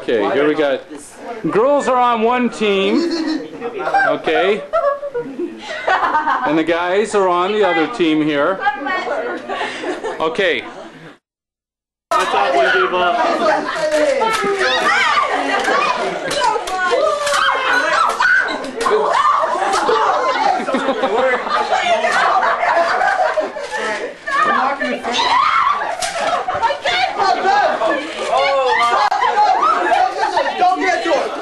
Okay, here we got. Girls are on one team. Okay. And the guys are on the other team here. Okay. I thought we gave up. Don't get to it.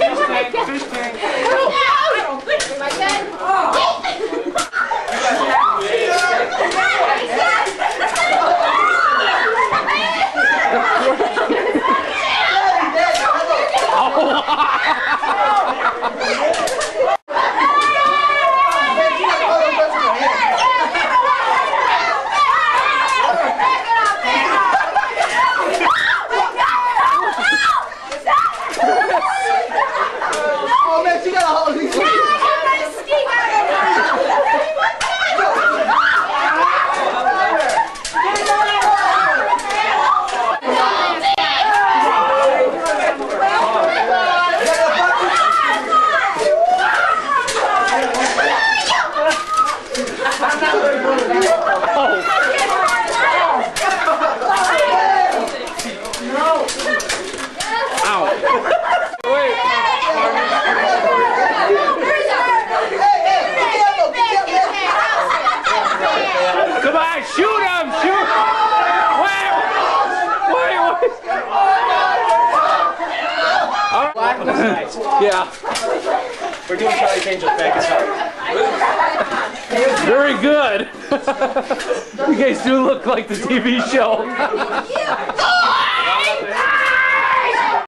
Yeah. We're doing Charlie's Angels back as Very good. You guys do look like the TV show.